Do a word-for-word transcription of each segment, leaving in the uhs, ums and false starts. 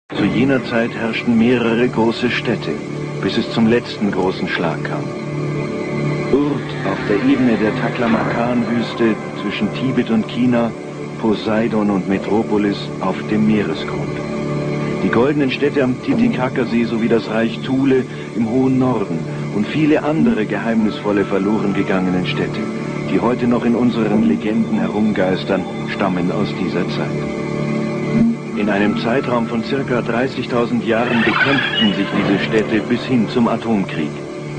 Zu jener Zeit herrschten mehrere große Städte, bis es zum letzten großen Schlag kam. Urt auf der Ebene der Taklamakan-Wüste zwischen Tibet und China, Poseidon und Metropolis auf dem Meeresgrund. Die goldenen Städte am Titicacasee sowie das Reich Thule im hohen Norden und viele andere geheimnisvolle verloren gegangenen Städte, die heute noch in unseren Legenden herumgeistern, stammen aus dieser Zeit. In einem Zeitraum von circa dreißigtausend Jahren bekämpften sich diese Städte bis hin zum Atomkrieg.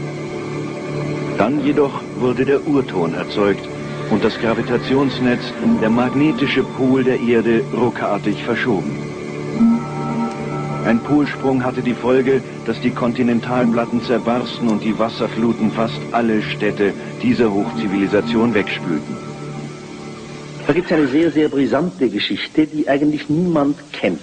Dann jedoch wurde der Urton erzeugt und das Gravitationsnetz, der magnetische Pol der Erde, ruckartig verschoben. Ein Polsprung hatte die Folge, dass die Kontinentalplatten zerbarsten und die Wasserfluten fast alle Städte dieser Hochzivilisation wegspülten. Da gibt es eine sehr, sehr brisante Geschichte, die eigentlich niemand kennt.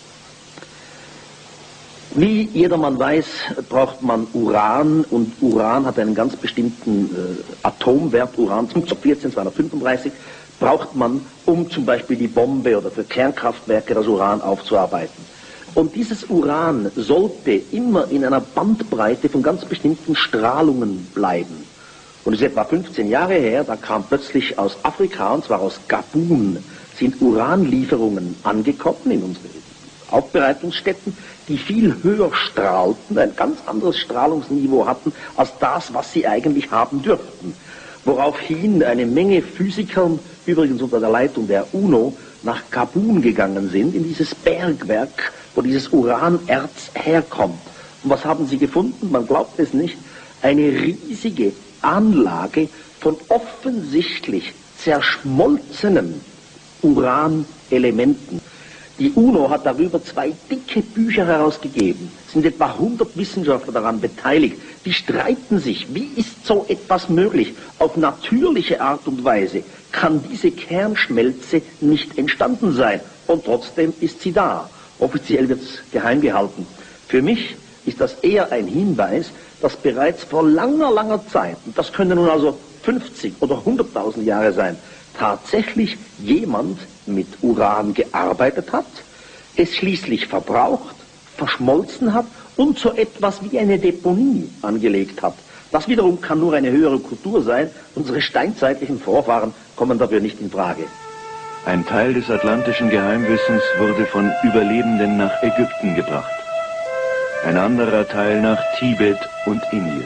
Wie jedermann weiß, braucht man Uran, und Uran hat einen ganz bestimmten äh, Atomwert, Uran vierzehn zweihundertfünfunddreißig, braucht man, um zum Beispiel die Bombe oder für Kernkraftwerke das Uran aufzuarbeiten. Und dieses Uran sollte immer in einer Bandbreite von ganz bestimmten Strahlungen bleiben. Und es ist etwa fünfzehn Jahre her, da kam plötzlich aus Afrika, und zwar aus Gabun, sind Uranlieferungen angekommen in unsere Aufbereitungsstätten, die viel höher strahlten, ein ganz anderes Strahlungsniveau hatten, als das, was sie eigentlich haben dürften. Woraufhin eine Menge Physiker, übrigens unter der Leitung der UNO, nach Gabun gegangen sind, in dieses Bergwerk, wo dieses Uranerz herkommt. Und was haben sie gefunden? Man glaubt es nicht, eine riesige Anlage von offensichtlich zerschmolzenen Uranelementen. Die UNO hat darüber zwei dicke Bücher herausgegeben. Es sind etwa hundert Wissenschaftler daran beteiligt. Die streiten sich, wie ist so etwas möglich? Auf natürliche Art und Weise kann diese Kernschmelze nicht entstanden sein. Und trotzdem ist sie da. Offiziell wird es geheim gehalten. Für mich ist das eher ein Hinweis, dass bereits vor langer, langer Zeit, und das können nun also fünfzig oder hunderttausend Jahre sein, tatsächlich jemand mit Uran gearbeitet hat, es schließlich verbraucht, verschmolzen hat und so etwas wie eine Deponie angelegt hat. Das wiederum kann nur eine höhere Kultur sein. Unsere steinzeitlichen Vorfahren kommen dafür nicht in Frage. Ein Teil des atlantischen Geheimwissens wurde von Überlebenden nach Ägypten gebracht. Ein anderer Teil nach Tibet und Indien.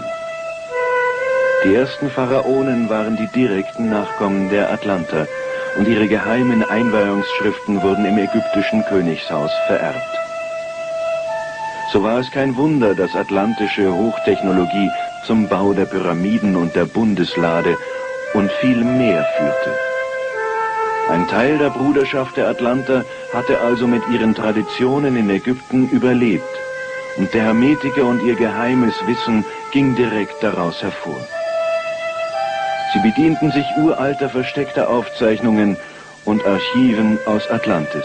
Die ersten Pharaonen waren die direkten Nachkommen der Atlanter und ihre geheimen Einweihungsschriften wurden im ägyptischen Königshaus vererbt. So war es kein Wunder, dass atlantische Hochtechnologie zum Bau der Pyramiden und der Bundeslade und viel mehr führte. Ein Teil der Bruderschaft der Atlanter hatte also mit ihren Traditionen in Ägypten überlebt. Und der Hermetiker und ihr geheimes Wissen ging direkt daraus hervor. Sie bedienten sich uralter versteckter Aufzeichnungen und Archiven aus Atlantis.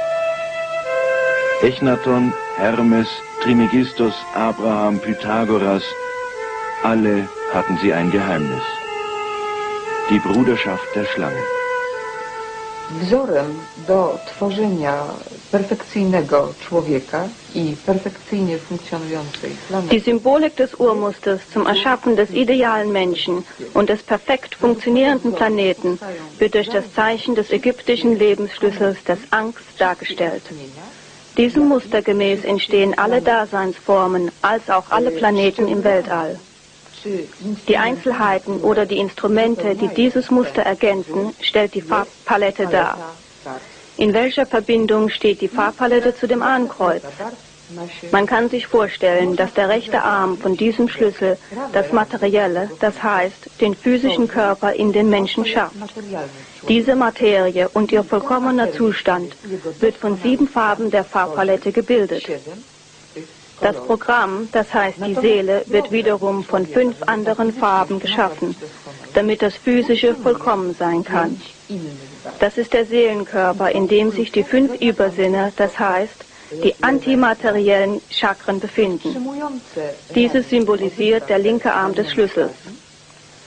Echnaton, Hermes, Trismegistos, Abraham, Pythagoras, alle hatten sie ein Geheimnis. Die Bruderschaft der Schlange. Wzorem do tworzenia perfekcyjnego człowieka i perfekcyjnie funkcjonującej planety. Die Symbolik des Urmusters zum Erschaffen des idealen Menschen und des perfekt funktionierenden Planeten wird durch das Zeichen des ägyptischen Lebensschlüssels des Ankhs dargestellt. Diesem Muster gemäß entstehen alle Daseinsformen als auch alle Planeten im Weltall. Die Einzelheiten oder die Instrumente, die dieses Muster ergänzen, stellt die Farbpalette dar. In welcher Verbindung steht die Farbpalette zu dem Ahnenkreuz? Man kann sich vorstellen, dass der rechte Arm von diesem Schlüssel das Materielle, das heißt den physischen Körper in den Menschen schafft. Diese Materie und ihr vollkommener Zustand wird von sieben Farben der Farbpalette gebildet. Das Programm, das heißt die Seele, wird wiederum von fünf anderen Farben geschaffen, damit das Physische vollkommen sein kann. Das ist der Seelenkörper, in dem sich die fünf Übersinne, das heißt die antimateriellen Chakren befinden. Dieses symbolisiert der linke Arm des Schlüssels.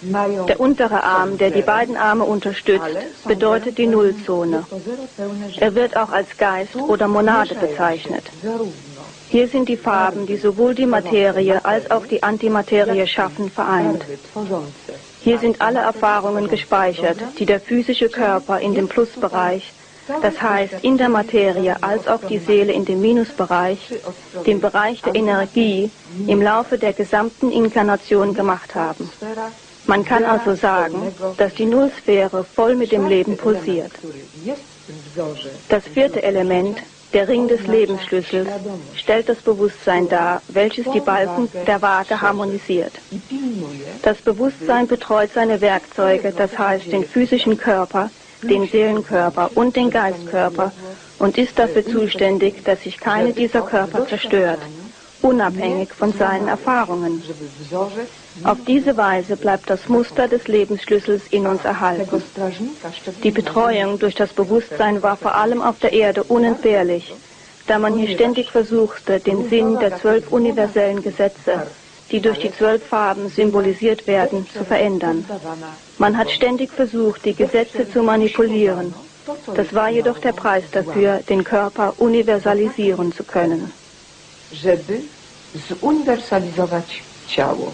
Der untere Arm, der die beiden Arme unterstützt, bedeutet die Nullzone. Er wird auch als Geist oder Monade bezeichnet. Hier sind die Farben, die sowohl die Materie als auch die Antimaterie schaffen, vereint. Hier sind alle Erfahrungen gespeichert, die der physische Körper in dem Plusbereich, das heißt in der Materie als auch die Seele in dem Minusbereich, dem Bereich der Energie, im Laufe der gesamten Inkarnation gemacht haben. Man kann also sagen, dass die Nullsphäre voll mit dem Leben pulsiert. Das vierte Element, der Ring des Lebensschlüssels, stellt das Bewusstsein dar, welches die Balken der Waage harmonisiert. Das Bewusstsein betreut seine Werkzeuge, das heißt den physischen Körper, den Seelenkörper und den Geistkörper, und ist dafür zuständig, dass sich keine dieser Körper zerstört, unabhängig von seinen Erfahrungen. Auf diese Weise bleibt das Muster des Lebensschlüssels in uns erhalten. Die Betreuung durch das Bewusstsein war vor allem auf der Erde unentbehrlich, da man hier ständig versuchte, den Sinn der zwölf universellen Gesetze, die durch die zwölf Farben symbolisiert werden, zu verändern. Man hat ständig versucht, die Gesetze zu manipulieren. Das war jedoch der Preis dafür, den Körper universalisieren zu können. Żeby zuniwersalizować ciało.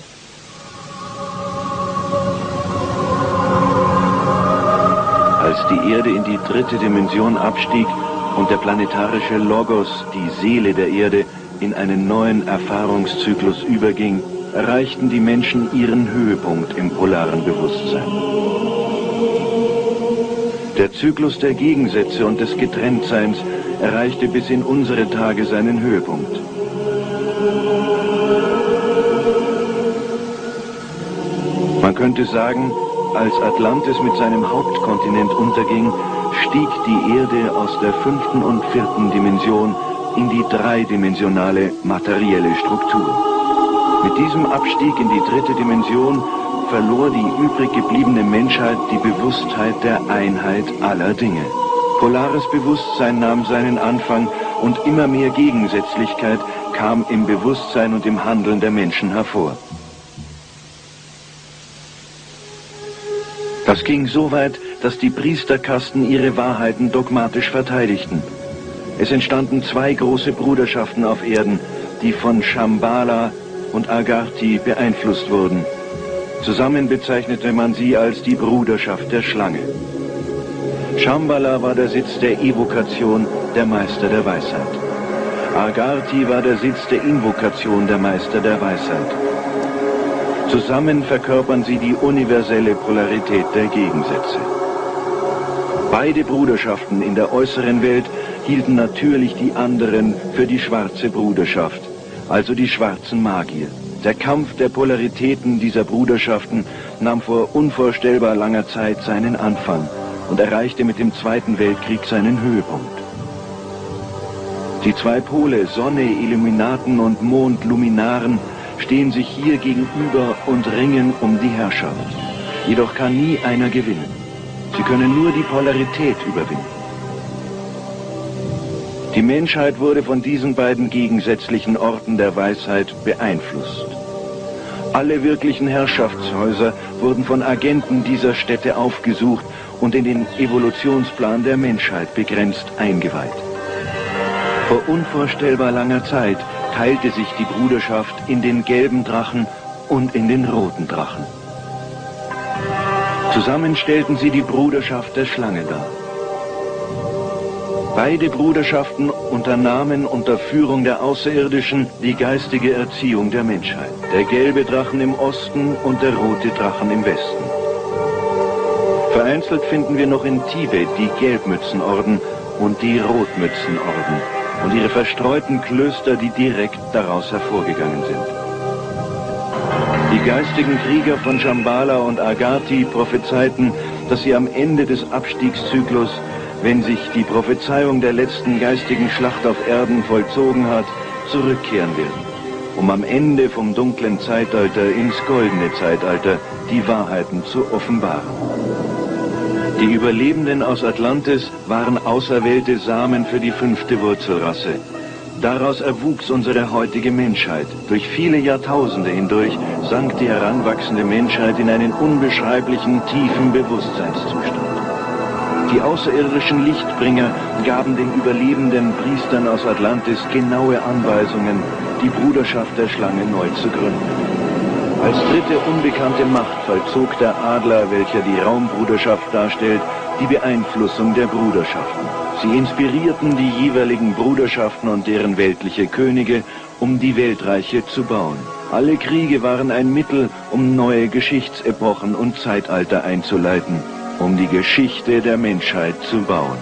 Als die Erde in die dritte Dimension abstieg und der planetarische Logos, die Seele der Erde, in einen neuen Erfahrungszyklus überging, erreichten die Menschen ihren Höhepunkt im polaren Bewusstsein. Der Zyklus der Gegensätze und des Getrenntseins erreichte bis in unsere Tage seinen Höhepunkt. Man könnte sagen, als Atlantis mit seinem Hauptkontinent unterging, stieg die Erde aus der fünften und vierten Dimension in die dreidimensionale materielle Struktur. Mit diesem Abstieg in die dritte Dimension verlor die übrig gebliebene Menschheit die Bewusstheit der Einheit aller Dinge. Polares Bewusstsein nahm seinen Anfang und immer mehr Gegensätzlichkeit kam im Bewusstsein und im Handeln der Menschen hervor. Das ging so weit, dass die Priesterkasten ihre Wahrheiten dogmatisch verteidigten. Es entstanden zwei große Bruderschaften auf Erden, die von Shambhala und Agartha beeinflusst wurden. Zusammen bezeichnete man sie als die Bruderschaft der Schlange. Shambhala war der Sitz der Evokation der Meister der Weisheit. Agartha war der Sitz der Invokation der Meister der Weisheit. Zusammen verkörpern sie die universelle Polarität der Gegensätze. Beide Bruderschaften in der äußeren Welt hielten natürlich die anderen für die schwarze Bruderschaft, also die schwarzen Magier. Der Kampf der Polaritäten dieser Bruderschaften nahm vor unvorstellbar langer Zeit seinen Anfang und erreichte mit dem Zweiten Weltkrieg seinen Höhepunkt. Die zwei Pole, Sonne, Illuminaten und Mond, Luminaren, stehen sich hier gegenüber und ringen um die Herrschaft. Jedoch kann nie einer gewinnen. Sie können nur die Polarität überwinden. Die Menschheit wurde von diesen beiden gegensätzlichen Orten der Weisheit beeinflusst. Alle wirklichen Herrschaftshäuser wurden von Agenten dieser Städte aufgesucht und in den Evolutionsplan der Menschheit begrenzt eingeweiht. Vor unvorstellbar langer Zeit teilte sich die Bruderschaft in den gelben Drachen und in den roten Drachen. Zusammen stellten sie die Bruderschaft der Schlange dar. Beide Bruderschaften unternahmen unter Führung der Außerirdischen die geistige Erziehung der Menschheit. Der gelbe Drachen im Osten und der rote Drachen im Westen. Vereinzelt finden wir noch in Tibet die Gelbmützenorden und die Rotmützenorden und ihre verstreuten Klöster, die direkt daraus hervorgegangen sind. Die geistigen Krieger von Shambhala und Agartha prophezeiten, dass sie am Ende des Abstiegszyklus, wenn sich die Prophezeiung der letzten geistigen Schlacht auf Erden vollzogen hat, zurückkehren werden, um am Ende vom dunklen Zeitalter ins goldene Zeitalter die Wahrheiten zu offenbaren. Die Überlebenden aus Atlantis waren auserwählte Samen für die fünfte Wurzelrasse, Daraus erwuchs unsere heutige Menschheit. Durch viele Jahrtausende hindurch sank die heranwachsende Menschheit in einen unbeschreiblichen, tiefen Bewusstseinszustand. Die außerirdischen Lichtbringer gaben den überlebenden Priestern aus Atlantis genaue Anweisungen, die Bruderschaft der Schlange neu zu gründen. Als dritte unbekannte Macht vollzog der Adler, welcher die Raumbruderschaft darstellt, die Beeinflussung der Bruderschaften. Sie inspirierten die jeweiligen Bruderschaften und deren weltliche Könige, um die Weltreiche zu bauen. Alle Kriege waren ein Mittel, um neue Geschichtsepochen und Zeitalter einzuleiten, um die Geschichte der Menschheit zu bauen.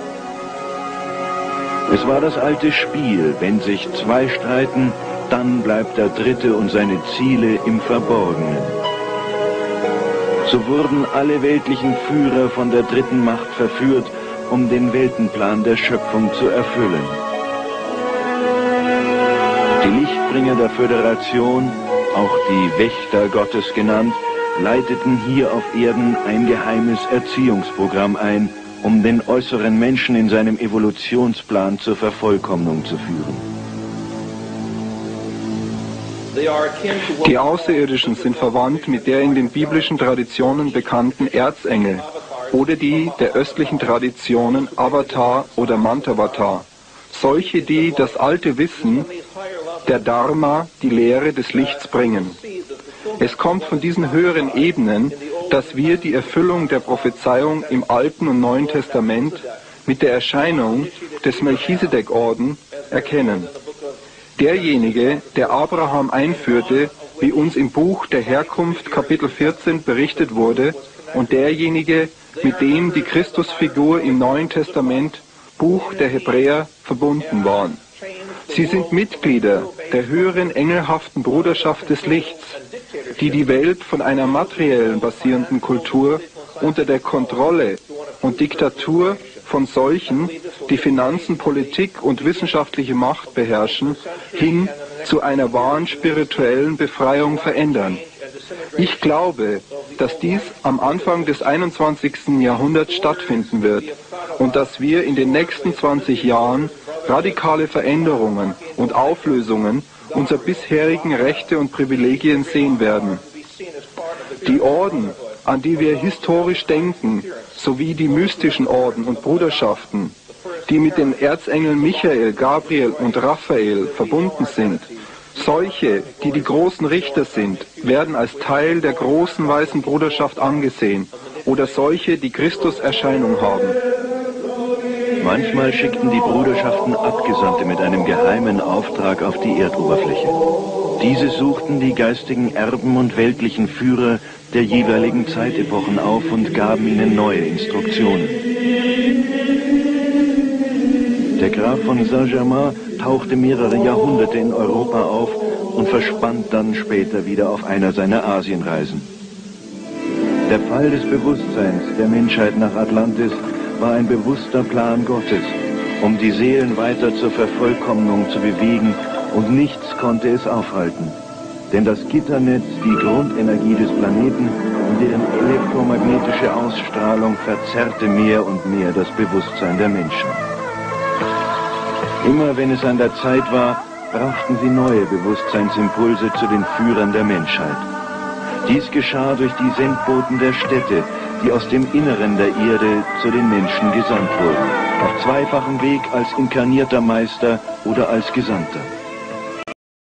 Es war das alte Spiel, wenn sich zwei streiten, dann bleibt der Dritte und seine Ziele im Verborgenen. So wurden alle weltlichen Führer von der dritten Macht verführt, um den Weltenplan der Schöpfung zu erfüllen. Die Lichtbringer der Föderation, auch die Wächter Gottes genannt, leiteten hier auf Erden ein geheimes Erziehungsprogramm ein, um den äußeren Menschen in seinem Evolutionsplan zur Vervollkommnung zu führen. Die Außerirdischen sind verwandt mit der in den biblischen Traditionen bekannten Erzengel oder die der östlichen Traditionen Avatar oder Mantavatar. Solche, die das alte Wissen, der Dharma, die Lehre des Lichts bringen. Es kommt von diesen höheren Ebenen, dass wir die Erfüllung der Prophezeiung im Alten und Neuen Testament mit der Erscheinung des Melchisedek-Orden erkennen. Derjenige, der Abraham einführte, wie uns im Buch der Herkunft Kapitel vierzehn berichtet wurde, und derjenige, mit dem die Christusfigur im Neuen Testament, Buch der Hebräer, verbunden waren. Sie sind Mitglieder der höheren engelhaften Bruderschaft des Lichts, die die Welt von einer materiellen basierenden Kultur unter der Kontrolle und Diktatur von solchen, die Finanzen, Politik und wissenschaftliche Macht beherrschen, hin zu einer wahren spirituellen Befreiung verändern. Ich glaube, dass dies am Anfang des einundzwanzigsten Jahrhunderts stattfinden wird und dass wir in den nächsten zwanzig Jahren radikale Veränderungen und Auflösungen unserer bisherigen Rechte und Privilegien sehen werden. Die Orden, an die wir historisch denken, sowie die mystischen Orden und Bruderschaften, die mit den Erzengeln Michael, Gabriel und Raphael verbunden sind, solche, die die großen Richter sind, werden als Teil der großen weißen Bruderschaft angesehen oder solche, die Christuserscheinung haben. Manchmal schickten die Bruderschaften Abgesandte mit einem geheimen Auftrag auf die Erdoberfläche. Diese suchten die geistigen Erben und weltlichen Führer der jeweiligen Zeitepochen auf und gaben ihnen neue Instruktionen. Der Graf von Saint-Germain tauchte mehrere Jahrhunderte in Europa auf und verschwand dann später wieder auf einer seiner Asienreisen. Der Fall des Bewusstseins der Menschheit nach Atlantis war ein bewusster Plan Gottes, um die Seelen weiter zur Vervollkommnung zu bewegen, und nichts konnte es aufhalten. Denn das Gitternetz, die Grundenergie des Planeten und deren elektromagnetische Ausstrahlung verzerrte mehr und mehr das Bewusstsein der Menschen. Immer wenn es an der Zeit war, brachten sie neue Bewusstseinsimpulse zu den Führern der Menschheit. Dies geschah durch die Sendboten der Städte, die aus dem Inneren der Erde zu den Menschen gesandt wurden, auf zweifachem Weg als inkarnierter Meister oder als Gesandter.